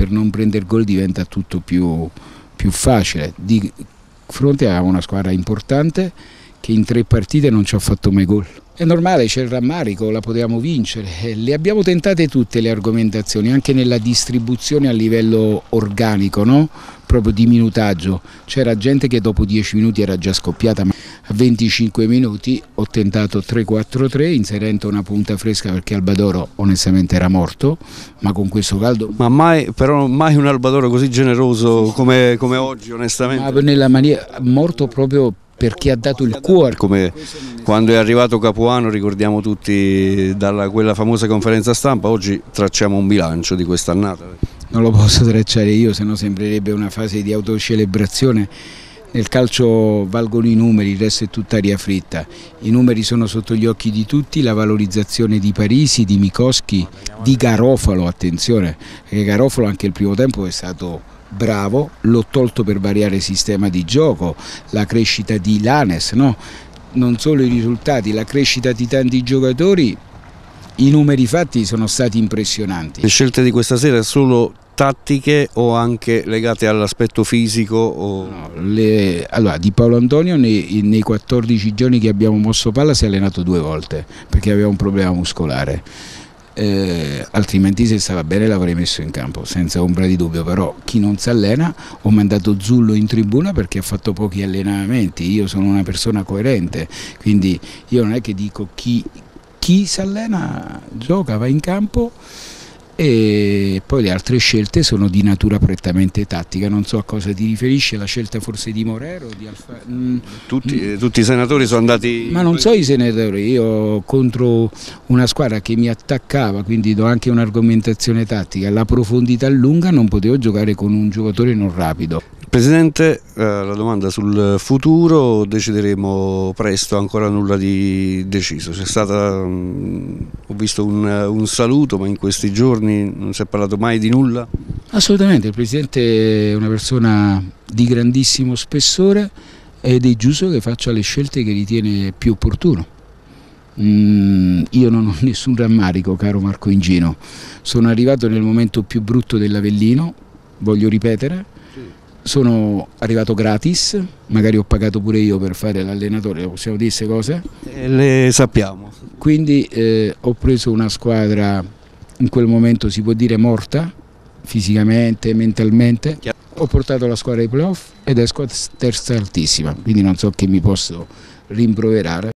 per non prendere gol diventa tutto più facile. Di fronte a una squadra importante che in 3 partite non ci ha fatto mai gol. È normale, c'è il rammarico, la potevamo vincere. Le abbiamo tentate tutte le argomentazioni, anche nella distribuzione a livello organico, no? Proprio di minutaggio. C'era gente che dopo 10 minuti era già scoppiata, ma a 25 minuti ho tentato 3-4-3 inserendo una punta fresca perché Albadoro onestamente era morto, ma con questo caldo... Ma mai un Albadoro così generoso come oggi, onestamente? Ma nella maniera, morto proprio perché ha dato il cuore. Come quando è arrivato Capuano, ricordiamo tutti quella famosa conferenza stampa, oggi tracciamo un bilancio di quest'annata. Non lo posso tracciare io, se no sembrerebbe una fase di autocelebrazione. Nel calcio valgono i numeri, il resto è tutta aria fritta. I numeri sono sotto gli occhi di tutti, la valorizzazione di Parisi, di Micoschi, di Garofalo, attenzione, perché Garofalo anche il primo tempo è stato bravo, l'ho tolto per variare sistema di gioco, la crescita di Lanes, no? Non solo i risultati, la crescita di tanti giocatori, i numeri fatti sono stati impressionanti. Le scelte di questa sera solo tattiche o anche legate all'aspetto fisico? No, allora, Di Paolo Antonio nei 14 giorni che abbiamo mosso palla si è allenato 2 volte perché aveva un problema muscolare. Altrimenti se stava bene l'avrei messo in campo senza ombra di dubbio, però chi non si allena, ho mandato Zullo in tribuna perché ha fatto pochi allenamenti. Io sono una persona coerente, quindi io non è che dico chi si allena gioca, va in campo, e poi le altre scelte sono di natura prettamente tattica. Non so a cosa ti riferisci, la scelta forse di Morero, di tutti i senatori sono andati... Ma non so i senatori, io contro una squadra che mi attaccava, quindi do anche un'argomentazione tattica, la profondità lunga non potevo giocare con un giocatore non rapido. Presidente, la domanda sul futuro, decideremo presto, ancora nulla di deciso. C'è stata, ho visto un saluto, ma in questi giorni non si è parlato mai di nulla? Assolutamente, il Presidente è una persona di grandissimo spessore ed è giusto che faccia le scelte che ritiene più opportuno. Io non ho nessun rammarico, caro Marco Ingino, sono arrivato nel momento più brutto dell'Avellino, voglio ripetere. Sono arrivato gratis, magari ho pagato pure io per fare l'allenatore, possiamo dire queste cose? Le sappiamo. Quindi ho preso una squadra, in quel momento si può dire morta, fisicamente, mentalmente, ho portato la squadra ai playoff ed è squadra terza altissima, quindi non so che mi posso rimproverare.